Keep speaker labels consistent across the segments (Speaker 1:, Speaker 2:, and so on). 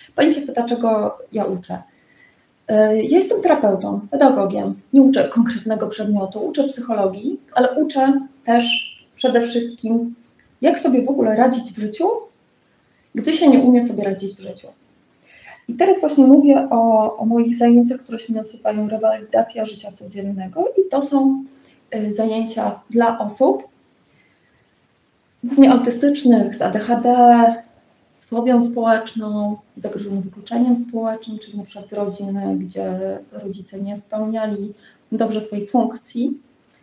Speaker 1: Pani się pyta, czego ja uczę. Ja jestem terapeutą, pedagogiem, nie uczę konkretnego przedmiotu, uczę psychologii, ale uczę też przede wszystkim, jak sobie w ogóle radzić w życiu, gdy się nie umie sobie radzić w życiu. I teraz właśnie mówię o moich zajęciach, które się nazywają rewalidacja życia codziennego i to są zajęcia dla osób głównie autystycznych, z ADHD, z fobią społeczną, zagrożonym wykluczeniem społecznym, czyli na przykład z rodzin, gdzie rodzice nie spełniali dobrze swoich funkcji,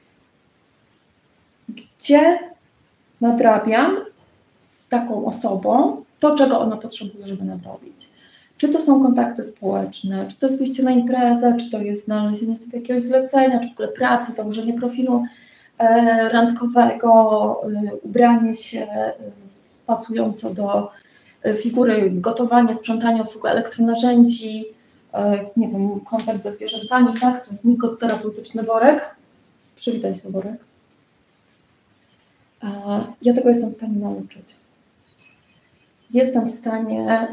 Speaker 1: gdzie nadrabiam z taką osobą to, czego ona potrzebuje, żeby nadrobić. Czy to są kontakty społeczne, czy to jest wyjście na imprezę, czy to jest znalezienie sobie jakiegoś zlecenia, czy w ogóle pracy, założenie profilu randkowego, ubranie się pasująco do figury, gotowanie, sprzątanie, obsługa elektronarzędzi, nie wiem, kontakt ze zwierzętami, tak? To jest mój terapeutyczny worek. Przywitaj się, worek. Ja tego jestem w stanie nauczyć. Jestem w stanie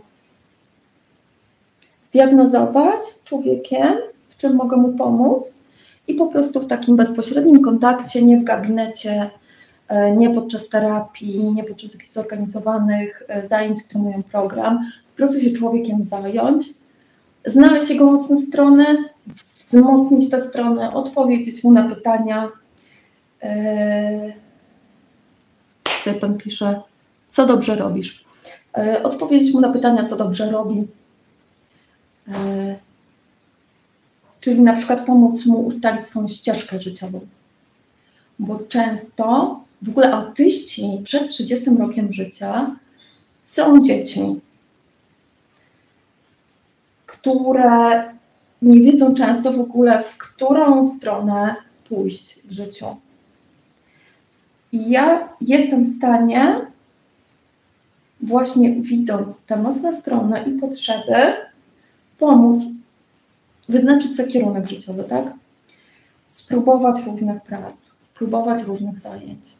Speaker 1: zdiagnozować z człowiekiem, w czym mogę mu pomóc i po prostu w takim bezpośrednim kontakcie, nie w gabinecie, nie podczas terapii, nie podczas jakichś zorganizowanych zajęć, które mają program, po prostu się człowiekiem zająć, znaleźć jego mocne strony, wzmocnić te strony, odpowiedzieć mu na pytania. Tutaj pan pisze, co dobrze robisz. Odpowiedzieć mu na pytania, co dobrze robi. Czyli na przykład pomóc mu ustalić swoją ścieżkę życiową. Bo często w ogóle autyści przed 30 rokiem życia są dziećmi, które nie wiedzą często w ogóle, w którą stronę pójść w życiu. I ja jestem w stanie, właśnie widząc te mocne strony i potrzeby, pomóc wyznaczyć sobie kierunek życiowy, tak? Spróbować różnych prac, spróbować różnych zajęć.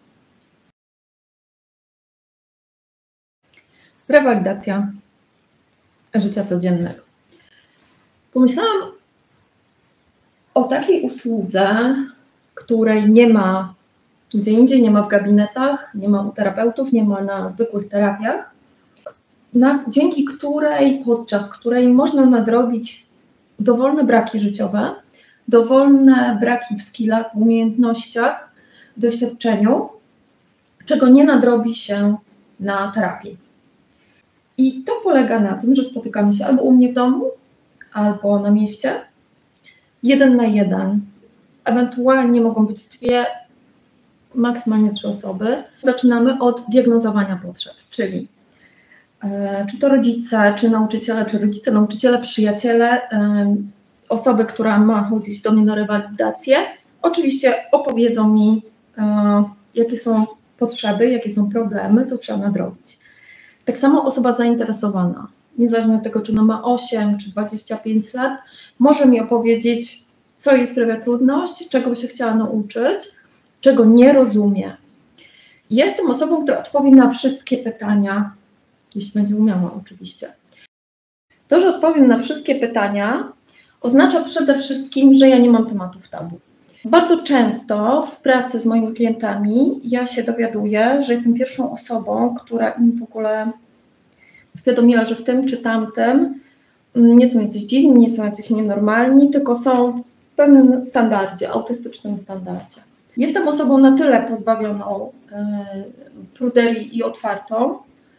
Speaker 1: Rewalidacja życia codziennego. Pomyślałam o takiej usłudze, której nie ma gdzie indziej, nie ma w gabinetach, nie ma u terapeutów, nie ma na zwykłych terapiach, dzięki której, podczas której można nadrobić dowolne braki życiowe, dowolne braki w skillach, w umiejętnościach, w doświadczeniu, czego nie nadrobi się na terapii. I to polega na tym, że spotykamy się albo u mnie w domu, albo na mieście, 1 na 1, ewentualnie mogą być 2, maksymalnie 3 osoby. Zaczynamy od diagnozowania potrzeb, czyli czy to rodzice, czy nauczyciele, czy rodzice, nauczyciele, przyjaciele, osoby, która ma chodzić do mnie na rewalidację, oczywiście opowiedzą mi, jakie są potrzeby, jakie są problemy, co trzeba nadrobić. Tak samo osoba zainteresowana, niezależnie od tego, czy ona ma 8 czy 25 lat, może mi opowiedzieć, co jej sprawia trudność, czego by się chciała nauczyć, czego nie rozumie. Ja jestem osobą, która odpowie na wszystkie pytania, jeśli będzie umiała oczywiście. To, że odpowiem na wszystkie pytania, oznacza przede wszystkim, że ja nie mam tematów tabu. Bardzo często w pracy z moimi klientami ja się dowiaduję, że jestem pierwszą osobą, która im w ogóle uświadomiła, że w tym czy tamtym nie są jacyś dziwni, nie są jacyś nienormalni, tylko są w pewnym standardzie, autystycznym standardzie. Jestem osobą na tyle pozbawioną pruderii i otwartą,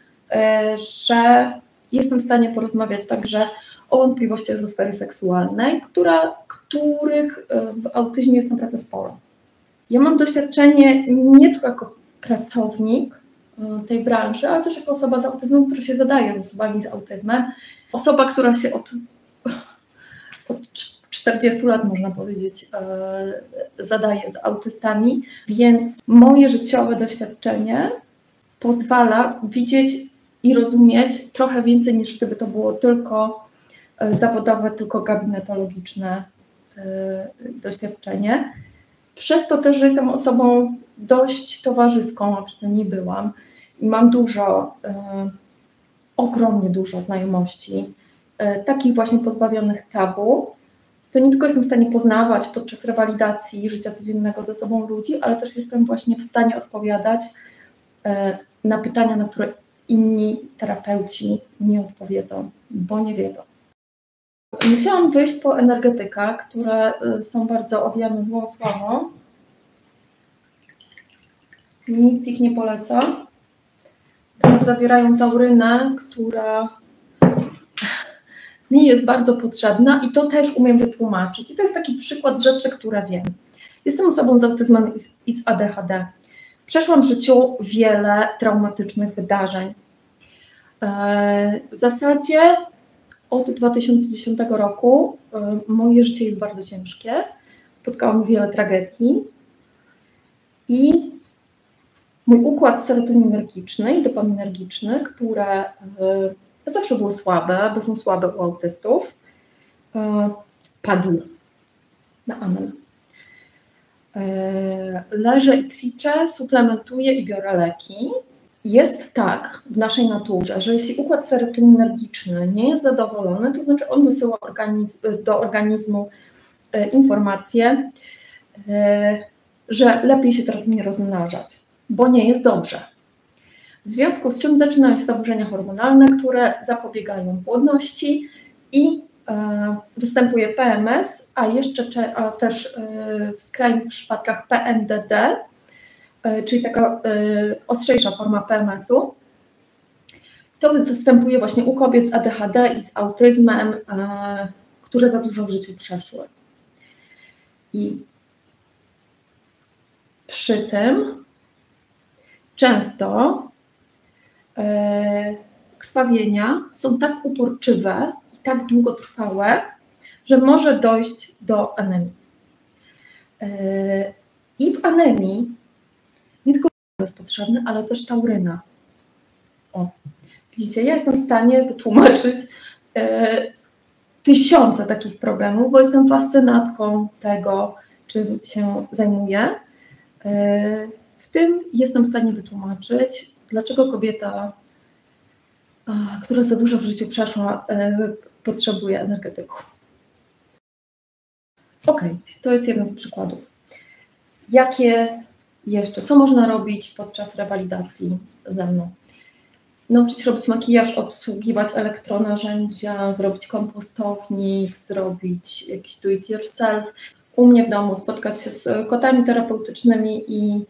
Speaker 1: że jestem w stanie porozmawiać także o wątpliwościach ze sfery seksualnej, których w autyzmie jest naprawdę sporo. Ja mam doświadczenie nie tylko jako pracownik tej branży, ale też jako osoba z autyzmem, która się zadaje z osobami z autyzmem. Osoba, która się od 40 lat, można powiedzieć, zadaje z autystami, więc moje życiowe doświadczenie pozwala widzieć i rozumieć trochę więcej, niż gdyby to było tylko zawodowe, tylko gabinetologiczne doświadczenie. Przez to też, że jestem osobą dość towarzyską, a przynajmniej byłam, i mam dużo ogromnie dużo znajomości, takich właśnie pozbawionych tabu, to nie tylko jestem w stanie poznawać podczas rewalidacji życia codziennego ze sobą ludzi, ale też jestem właśnie w stanie odpowiadać na pytania, na które inni terapeuci nie odpowiedzą, bo nie wiedzą. Musiałam wyjść po energetyka, które są bardzo owiane złą sławą. Nikt ich nie poleca. Teraz zawierają taurynę, która mi jest bardzo potrzebna i to też umiem wytłumaczyć. I to jest taki przykład rzeczy, które wiem. Jestem osobą z autyzmem i z ADHD. Przeszłam w życiu wiele traumatycznych wydarzeń. W zasadzie od 2010 roku moje życie jest bardzo ciężkie. Spotkałam wiele tragedii i mój układ serotoninergiczny i dopaminergiczny, które zawsze były słabe, bo są słabe u autystów, padł na amen. Leżę i kwiczę, suplementuję i biorę leki. Jest tak w naszej naturze, że jeśli układ serotoninergiczny nie jest zadowolony, to znaczy on wysyła do organizmu informację, że lepiej się teraz nie rozmnażać, bo nie jest dobrze. W związku z czym zaczynają się zaburzenia hormonalne, które zapobiegają płodności i występuje PMS, a też w skrajnych przypadkach PMDD, czyli taka ostrzejsza forma PMS-u. To występuje właśnie u kobiet z ADHD i z autyzmem, które za dużo w życiu przeszły. I przy tym często krwawienia są tak uporczywe i tak długotrwałe, że może dojść do anemii. I w anemii nie tylko jest potrzebny, ale też tauryna. O, widzicie, ja jestem w stanie wytłumaczyć tysiące takich problemów, bo jestem fascynatką tego, czym się zajmuję. W tym jestem w stanie wytłumaczyć, dlaczego kobieta, która za dużo w życiu przeszła, potrzebuje energetyków. Ok, to jest jeden z przykładów. Jakie jeszcze? Co można robić podczas rewalidacji ze mną? Nauczyć się robić makijaż, obsługiwać elektronarzędzia, zrobić kompostownik, zrobić jakiś do it yourself. U mnie w domu spotkać się z kotami terapeutycznymi i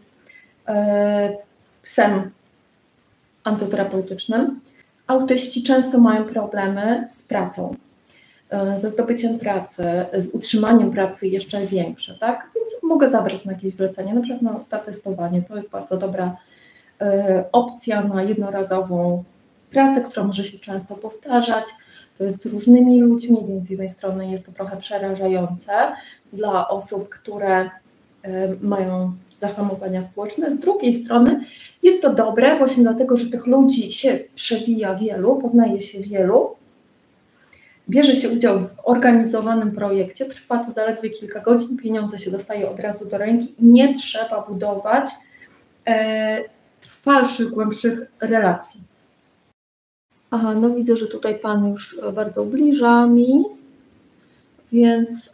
Speaker 1: psem antyterapeutycznym. Autyści często mają problemy z pracą, ze zdobyciem pracy, z utrzymaniem pracy jeszcze większe, tak? Więc mogę zabrać na jakieś zlecenie, na przykład na statystowanie. To jest bardzo dobra opcja na jednorazową pracę, która może się często powtarzać. To jest z różnymi ludźmi, więc z jednej strony jest to trochę przerażające dla osób, które mają zahamowania społeczne. Z drugiej strony jest to dobre właśnie dlatego, że tych ludzi się przewija wielu, poznaje się wielu, bierze się udział w zorganizowanym projekcie, trwa to zaledwie kilka godzin, pieniądze się dostaje od razu do ręki i nie trzeba budować trwalszych, głębszych relacji. Aha, no widzę, że tutaj Pan już bardzo ubliża mi, więc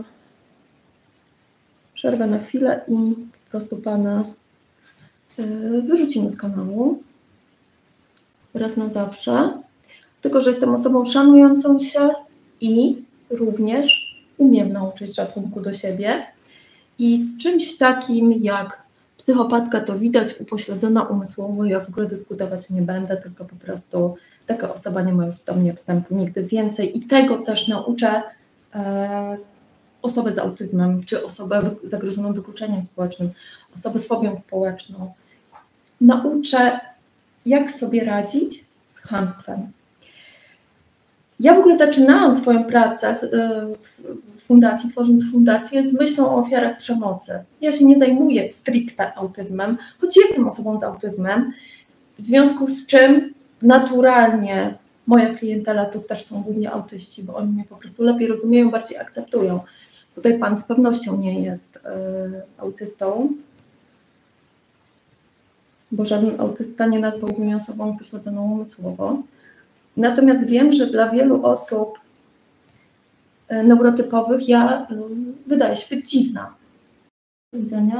Speaker 1: przerwę na chwilę i po prostu Pana wyrzucimy z kanału raz na zawsze. Tylko że jestem osobą szanującą się i również umiem nauczyć szacunku do siebie. I z czymś takim jak psychopatka to widać, upośledzona umysłowo, ja w ogóle dyskutować nie będę, tylko po prostu taka osoba nie ma już do mnie wstępu nigdy więcej. I tego też nauczę osobę z autyzmem, czy osobę zagrożoną wykluczeniem społecznym, osobę z fobią społeczną. Nauczę, jak sobie radzić z chamstwem. Ja w ogóle zaczynałam swoją pracę w fundacji, tworząc fundację z myślą o ofiarach przemocy. Ja się nie zajmuję stricte autyzmem, choć jestem osobą z autyzmem, w związku z czym naturalnie moja klientela to też są głównie autyści, bo oni mnie po prostu lepiej rozumieją, bardziej akceptują. Tutaj Pan z pewnością nie jest autystą, bo żaden autysta nie nazwałby mnie osobą upośledzoną umysłowo. Natomiast wiem, że dla wielu osób neurotypowych ja wydaje się być dziwna. Do widzenia.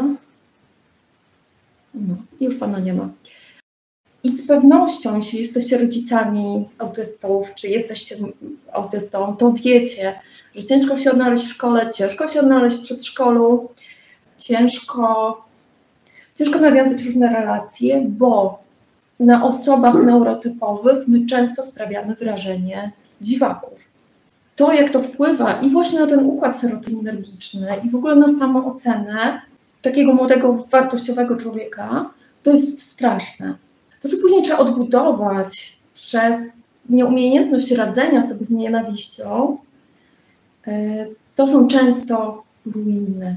Speaker 1: No, już Pana nie ma. I z pewnością, jeśli jesteście rodzicami autystów, czy jesteście autystą, to wiecie, że ciężko się odnaleźć w szkole, ciężko się odnaleźć w przedszkolu, ciężko nawiązać różne relacje, bo na osobach neurotypowych my często sprawiamy wrażenie dziwaków. To, jak to wpływa i właśnie na ten układ serotoninergiczny i w ogóle na samoocenę takiego młodego, wartościowego człowieka, to jest straszne. To, co później trzeba odbudować przez nieumiejętność radzenia sobie z nienawiścią, to są często ruiny.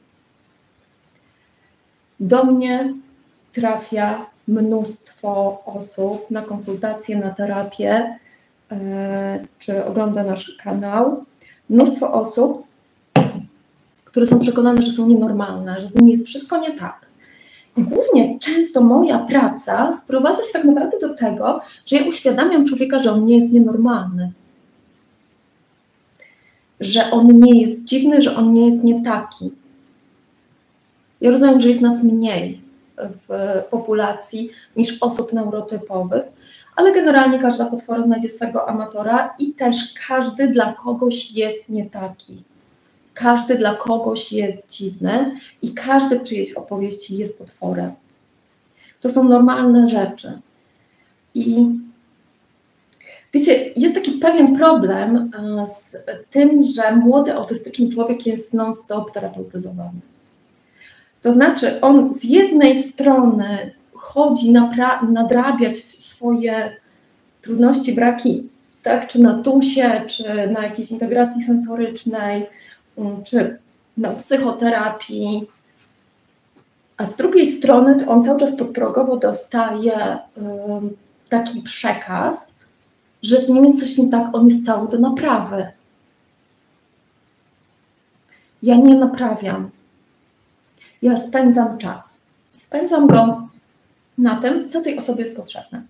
Speaker 1: Do mnie trafia mnóstwo osób na konsultacje, na terapię, czy ogląda nasz kanał. Mnóstwo osób, które są przekonane, że są nienormalne, że z nimi jest wszystko nie tak. I głównie często moja praca sprowadza się tak naprawdę do tego, że ja uświadamiam człowieka, że on nie jest nienormalny. Że on nie jest dziwny, że on nie jest nie taki. Ja rozumiem, że jest nas mniej w populacji niż osób neurotypowych, ale generalnie każda potwora znajdzie swego amatora i też każdy dla kogoś jest nie taki. Każdy dla kogoś jest dziwny i każdy w czyjejś opowieści jest potworem. To są normalne rzeczy. I wiecie, jest taki pewien problem z tym, że młody autystyczny człowiek jest non-stop terapeutyzowany. To znaczy on z jednej strony chodzi nadrabiać swoje trudności, braki, tak, czy na TUS-ie, czy na jakiejś integracji sensorycznej, czy na psychoterapii, a z drugiej strony to on cały czas podprogowo dostaje taki przekaz, że z nim jest coś nie tak, on jest cały do naprawy. Ja nie naprawiam. Ja spędzam czas. Spędzam go na tym, co tej osobie jest potrzebne.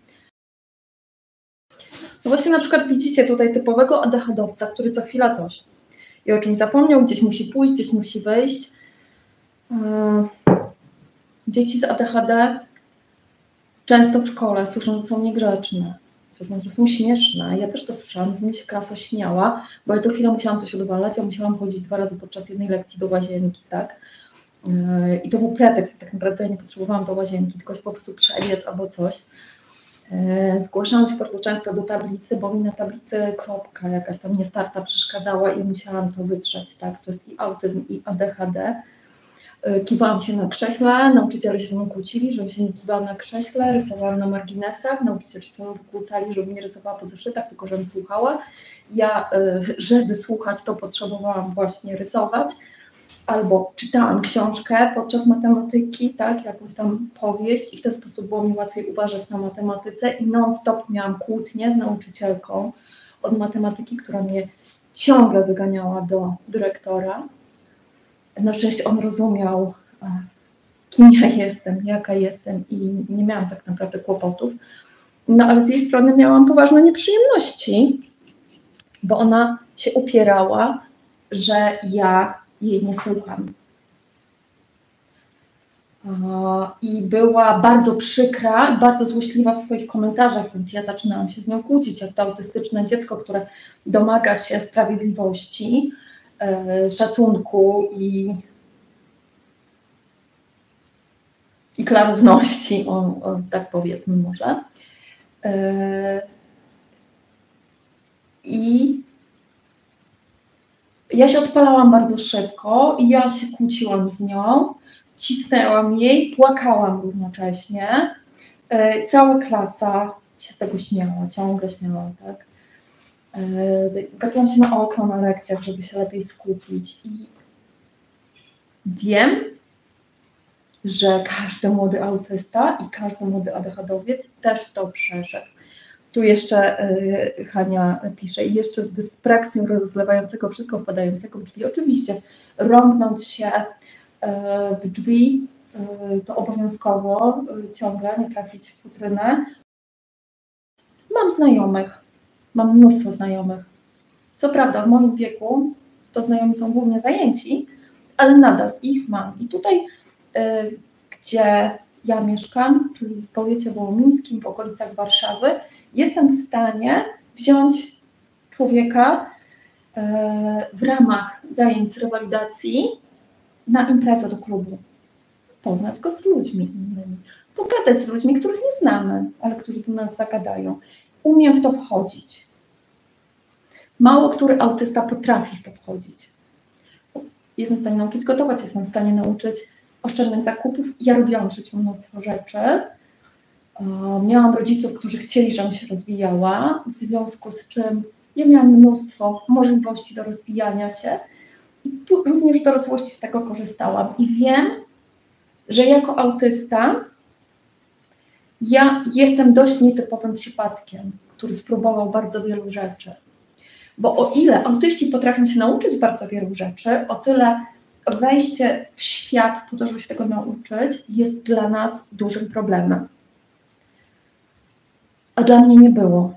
Speaker 1: No właśnie na przykład widzicie tutaj typowego ADHD-owca, który co chwila coś. I o czymś zapomniał, gdzieś musi pójść, gdzieś musi wyjść. Dzieci z ADHD często w szkole słyszą, że są niegrzeczne, słyszą, że są śmieszne. Ja też to słyszałam, z mnie się klasa śmiała, bo ja co chwilę musiałam coś odwalać, ja musiałam chodzić 2 razy podczas jednej lekcji do łazienki, tak? I to był pretekst, tak naprawdę ja nie potrzebowałam do łazienki, tylko się po prostu przebiec albo coś. Zgłaszałam się bardzo często do tablicy, bo mi na tablicy kropka jakaś tam niestarta przeszkadzała i musiałam to wytrzeć, tak? To jest i autyzm, i ADHD. Kiwałam się na krześle, nauczyciele się ze mną kłócili, żebym się nie kiwała na krześle, rysowałam na marginesach, nauczyciele się ze mną kłócali, żebym nie rysowała po zeszytach, tylko żebym słuchała. Ja, żeby słuchać, to potrzebowałam właśnie rysować, albo czytałam książkę podczas matematyki, tak, jakąś tam powieść i w ten sposób było mi łatwiej uważać na matematyce i non-stop miałam kłótnię z nauczycielką od matematyki, która mnie ciągle wyganiała do dyrektora. Na szczęście on rozumiał, kim ja jestem, jaka jestem i nie miałam tak naprawdę kłopotów. No ale z jej strony miałam poważne nieprzyjemności, bo ona się upierała, że ja jej nie słucham. I była bardzo przykra, bardzo złośliwa w swoich komentarzach, więc ja zaczynałam się z nią kłócić, jak to autystyczne dziecko, które domaga się sprawiedliwości, szacunku i klarowności, tak powiedzmy może. I ja się odpalałam bardzo szybko i ja się kłóciłam z nią, cisnęłam jej, płakałam równocześnie. Cała klasa się z tego śmiała, ciągle śmiała, tak. Gapiłam się na okno na lekcjach, żeby się lepiej skupić i wiem, że każdy młody autysta i każdy młody ADHD-owiec też to przeszedł. Tu jeszcze Hania pisze, i jeszcze z dyspraksją rozlewającego wszystko, wpadającego w drzwi. Oczywiście rąbnąć się w drzwi to obowiązkowo ciągle, nie trafić w futrynę. Mam znajomych, Mam mnóstwo znajomych. Co prawda w moim wieku to znajomi są głównie zajęci, ale nadal ich mam. I tutaj, gdzie ja mieszkam, czyli w powiecie wołomińskim, w okolicach Warszawy, jestem w stanie wziąć człowieka w ramach zajęć z rewalidacji na imprezę do klubu. Poznać go z ludźmi innymi. Pogadać z ludźmi, których nie znamy, ale którzy do nas zagadają. Umiem w to wchodzić. Mało który autysta potrafi w to wchodzić. Jestem w stanie nauczyć gotować, jestem w stanie nauczyć oszczędnych zakupów. Ja robiłam w życiu mnóstwo rzeczy. Miałam rodziców, którzy chcieli, żebym się rozwijała, w związku z czym ja miałam mnóstwo możliwości do rozwijania się i również w dorosłości z tego korzystałam. I wiem, że jako autysta ja jestem dość nietypowym przypadkiem, który spróbował bardzo wielu rzeczy. Bo o ile autyści potrafią się nauczyć bardzo wielu rzeczy, o tyle wejście w świat po to, żeby się tego nauczyć, jest dla nas dużym problemem. A dla mnie nie było.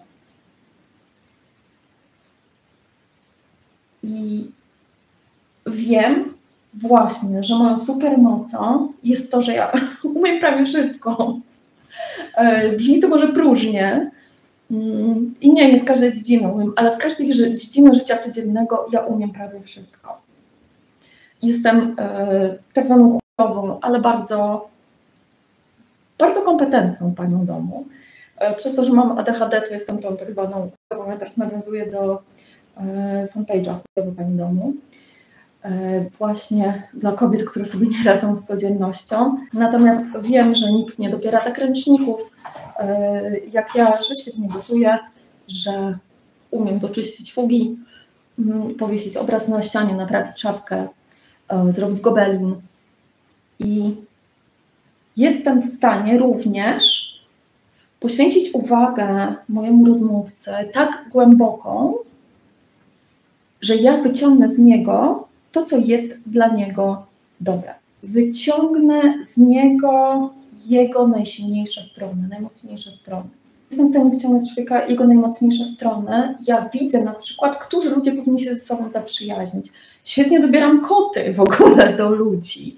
Speaker 1: I wiem właśnie, że moją supermocą jest to, że ja umiem prawie wszystko. Brzmi to może próżnie i nie z każdej dziedziny umiem, ale z każdej dziedziny życia codziennego ja umiem prawie wszystko. Jestem tak zwaną chujową, ale bardzo, bardzo kompetentną panią domu. Przez to, że mam ADHD, to jestem tą tak zwaną chujową. Ja teraz nawiązuję do fanpage'a chujowej pani domu. Właśnie dla kobiet, które sobie nie radzą z codziennością. Natomiast wiem, że nikt nie dobiera tak ręczników jak ja, że świetnie gotuję, że umiem doczyścić fugi, powiesić obraz na ścianie, naprawić szafkę, zrobić gobelin. I jestem w stanie również poświęcić uwagę mojemu rozmówcy tak głęboką, że ja wyciągnę z niego to, co jest dla niego dobre. Wyciągnę z niego jego najsilniejsze strony, najmocniejsze strony. Jestem w stanie wyciągnąć z człowieka jego najmocniejsze strony. Ja widzę na przykład, którzy ludzie powinni się ze sobą zaprzyjaźnić. Świetnie dobieram koty w ogóle do ludzi.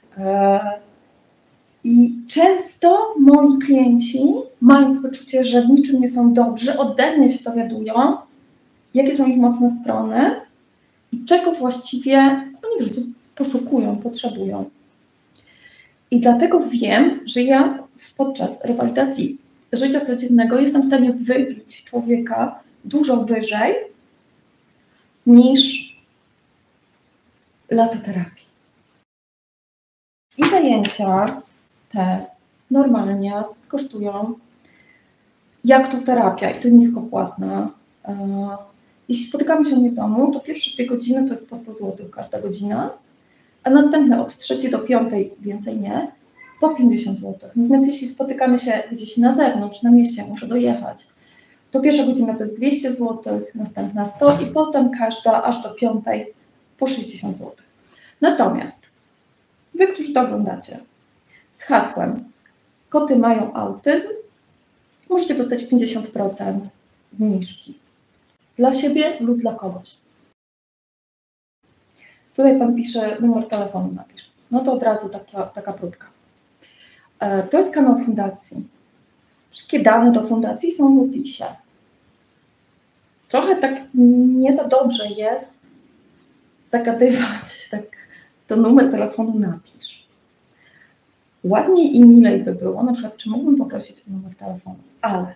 Speaker 1: I często moi klienci, mając poczucie, że w niczym nie są dobrzy, ode mnie się dowiadują, jakie są ich mocne strony i czego właściwie oni w życiu poszukują, potrzebują. I dlatego wiem, że ja podczas rewalidacji życia codziennego jestem w stanie wybić człowieka dużo wyżej niż lata terapii. I zajęcia te normalnie kosztują jak to terapia i to niskopłatna. Jeśli spotykamy się u mnie w domu, to pierwsze 2 godziny to jest po 100 zł każda godzina, a następne od 3 do 5, więcej nie, po 50 zł. Natomiast jeśli spotykamy się gdzieś na zewnątrz, na mieście, muszę dojechać, to pierwsza godzina to jest 200 zł, następna 100 i potem każda aż do 5 po 60 zł. Natomiast wy, którzy to oglądacie, z hasłem koty mają autyzm, możecie dostać 50% zniżki. Dla siebie lub dla kogoś. Tutaj pan pisze, numer telefonu napisz. No to od razu taka próbka. To jest kanał fundacji. Wszystkie dane do fundacji są w opisie. Trochę tak nie za dobrze jest zagadywać, tak to numer telefonu napisz. Ładniej i milej by było, na przykład, czy mógłbym poprosić o numer telefonu, ale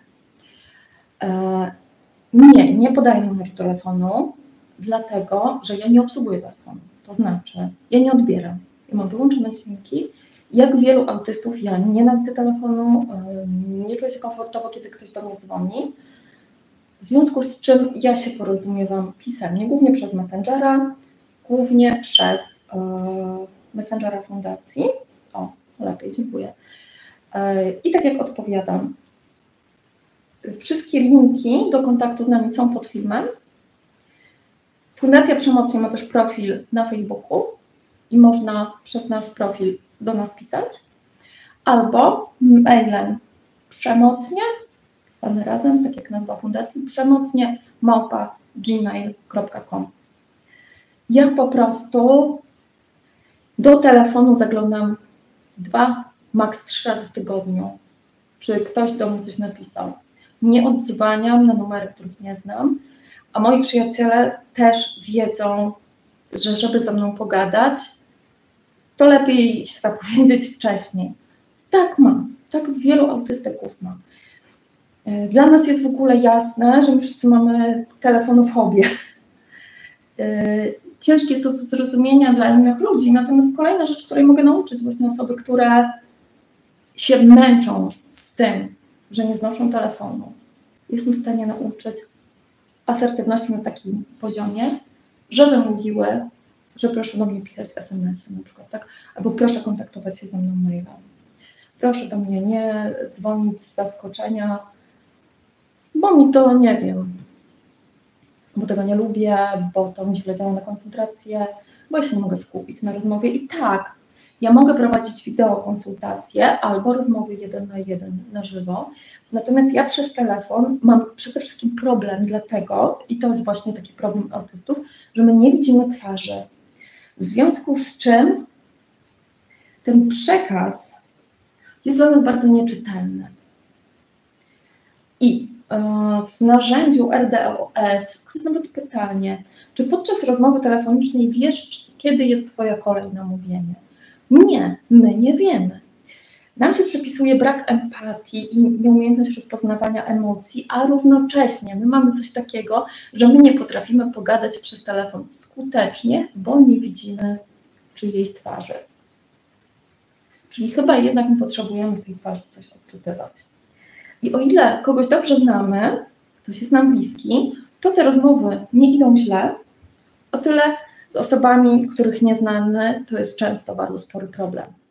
Speaker 1: nie podaję numeru telefonu, dlatego, że ja nie obsługuję telefonu. To znaczy, ja nie odbieram. Ja mam wyłączone dźwięki. Jak wielu autystów, ja nienawidzę telefonu, nie czuję się komfortowo, kiedy ktoś do mnie dzwoni. W związku z czym ja się porozumiewam pisemnie, głównie przez Messengera, głównie przez Messengera fundacji. O, lepiej, dziękuję. I tak jak odpowiadam, wszystkie linki do kontaktu z nami są pod filmem. Fundacja Przemocnie ma też profil na Facebooku i można przez nasz profil do nas pisać. Albo mailem przemocnie, zwane razem, tak jak nazwa fundacji, przemocnie@gmail.com. Ja po prostu do telefonu zaglądam 2, maks 3 razy w tygodniu, czy ktoś do mnie coś napisał. Nie odzwaniam na numery, których nie znam, a moi przyjaciele też wiedzą, że żeby ze mną pogadać, to lepiej się zapowiedzieć wcześniej. Tak mam, tak wielu autystyków ma. Dla nas jest w ogóle jasne, że my wszyscy mamy telefonofobię. Ciężkie jest to do zrozumienia dla innych ludzi, natomiast kolejna rzecz, której mogę nauczyć właśnie osoby, które się męczą z tym, że nie znoszą telefonu. Jestem w stanie nauczyć asertywności na takim poziomie, żeby mówiły, że proszę do mnie pisać SMS-y na przykład, tak? Albo proszę kontaktować się ze mną mailem. Proszę do mnie nie dzwonić z zaskoczenia, bo mi to, nie wiem, bo tego nie lubię, bo to mi źle działa na koncentrację, bo ja się nie mogę skupić na rozmowie. I tak, ja mogę prowadzić wideokonsultacje albo rozmowy 1 na 1 na żywo, natomiast ja przez telefon mam przede wszystkim problem dlatego, i to jest właśnie taki problem autystów, że my nie widzimy twarzy. W związku z czym ten przekaz jest dla nas bardzo nieczytelny. I w narzędziu RDOS jest nawet pytanie, czy podczas rozmowy telefonicznej wiesz, kiedy jest Twoja kolej na mówienie? Nie, my nie wiemy. Nam się przypisuje brak empatii i nieumiejętność rozpoznawania emocji, a równocześnie my mamy coś takiego, że my nie potrafimy pogadać przez telefon skutecznie, bo nie widzimy czyjejś twarzy. Czyli chyba jednak my potrzebujemy z tej twarzy coś odczytywać. I o ile kogoś dobrze znamy, ktoś jest nam bliski, to te rozmowy nie idą źle, o tyle z osobami, których nie znamy, to jest często bardzo spory problem.